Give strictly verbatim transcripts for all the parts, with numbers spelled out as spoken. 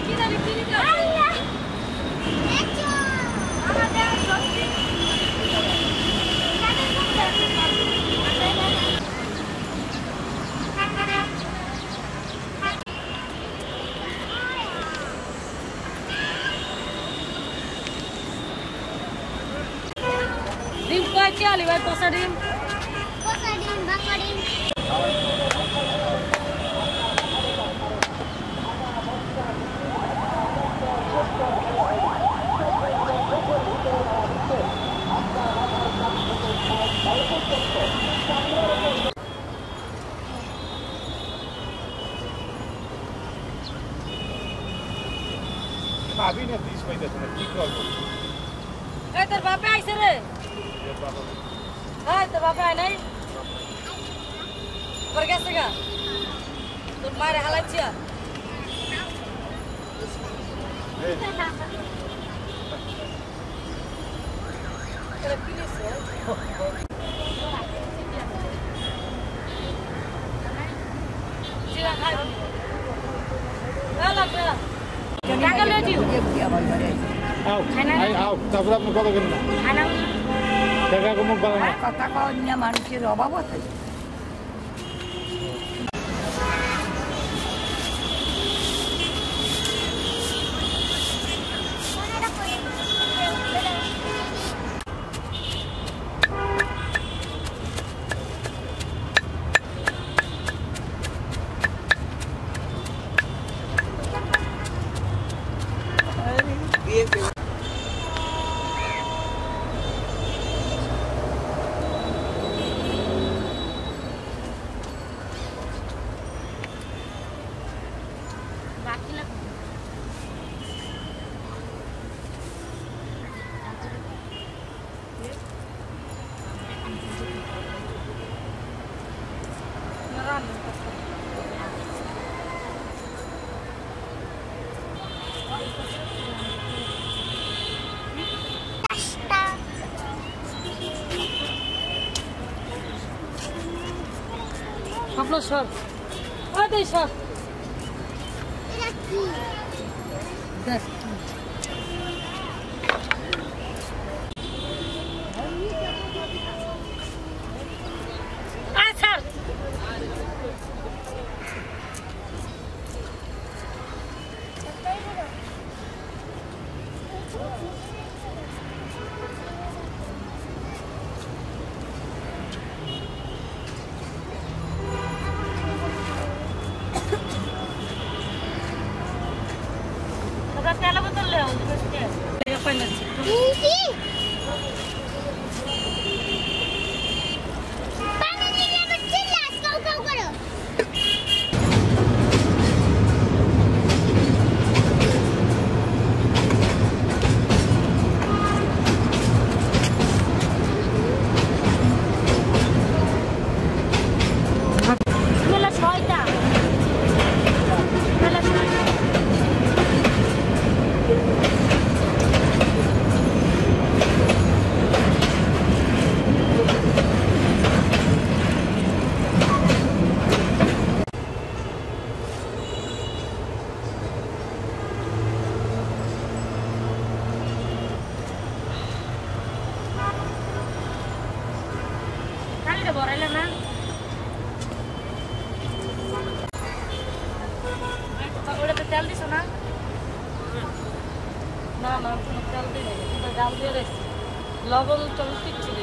Dim kau cia liwat tosa dim. Tosa dim, baka dim. Abi ne diz fayda sana ki kol. Eh ter bapak ai sere. Hai ter bapak ai nai. Pergi sega. Tur mare halat cia. Kena pilih sih. Cia hai. Alah bela. Kakak lihat dia. Aw, ay aw, tabrap mo kota ganun. Anang. Kakak ko mo pala. Kata ko niya manusia robot. Kaplo sir. Ada sir. Das. Ah sir. Tela betul le, mesti. Apa nak? Ini. Pakai ni dia berjelas kau kau kau. Melas hoita. Melas hoita. Kali dah borel na. Udah betul di sana? Na na, betul di. Kita dalam dia res. Lobang cantik cili.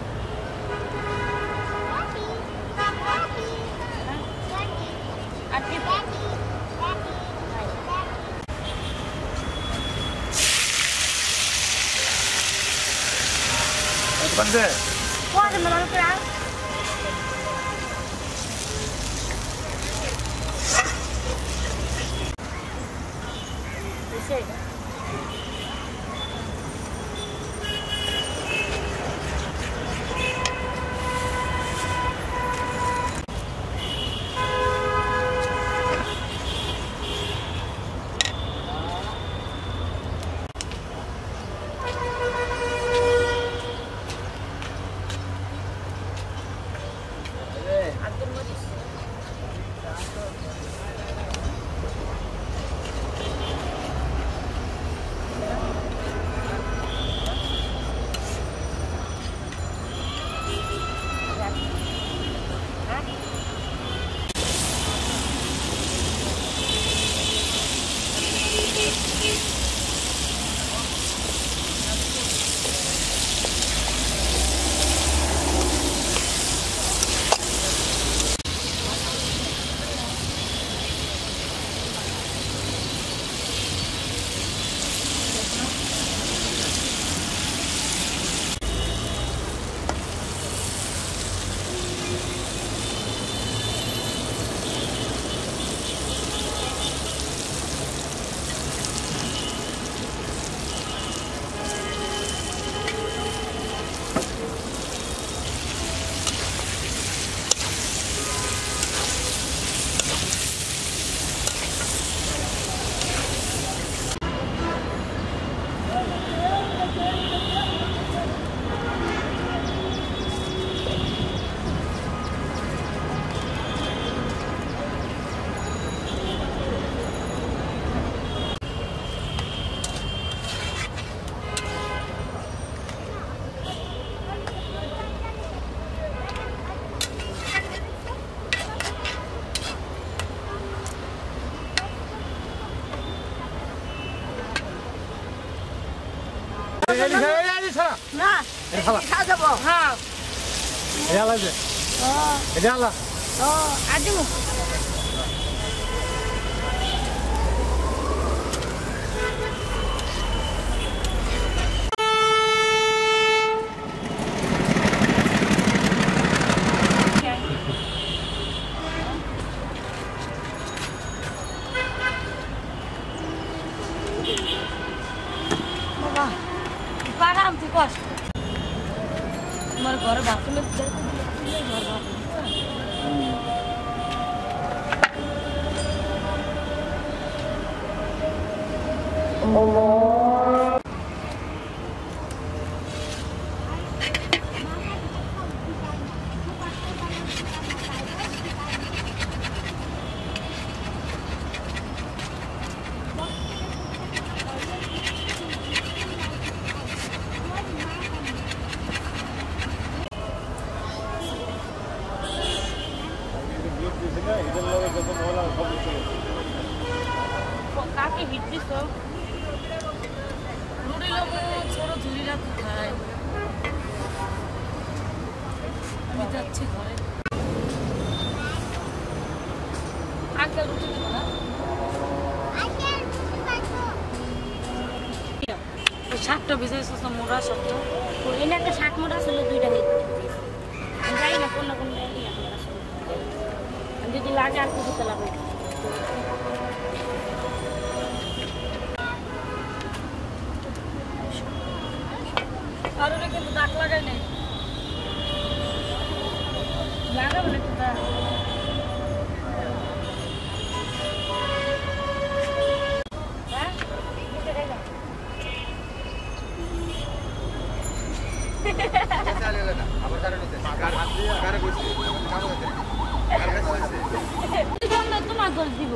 Aki. Bande. Wah, ada mana kerang? Bisa. না এটা খালা খা যাব হ্যাঁ এটা আলা যে ও এটা আলা ও আজু বাবা পারাম তুই কষ্ট তোমার ঘরে বাথরুমে যাইতে দিলে ঘর বাথরুম কাকে হিট দিস রুটি লোক ছোট ঝুড়িরা কোথায় আমি যাচ্ছি ঘরে আগে রুটি দিব না শাকটা ভিজাইছো তো মোটা শক্ত এনে একটা শাক মোটা ছিল দুইটা হয়ে আমি যাই না কোন না কোন যদি লাগে আর কিছু তো লাগবে কারণ কিন্তু দাগ লাগাই নাই লাগাবো না তো তোমার দোষ দিব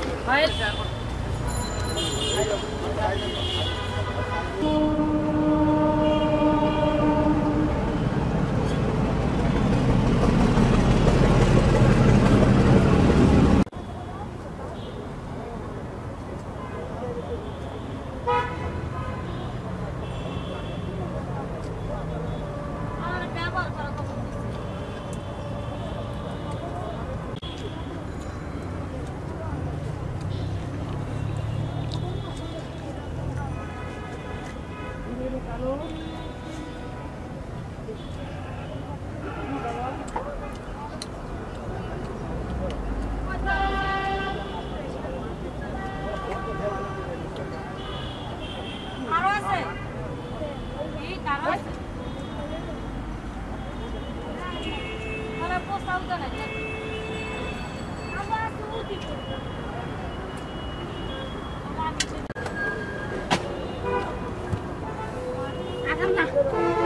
আরো আছে এই আরো আছে আরে পোস্টাও তো না আমরা তো দিব আগাম না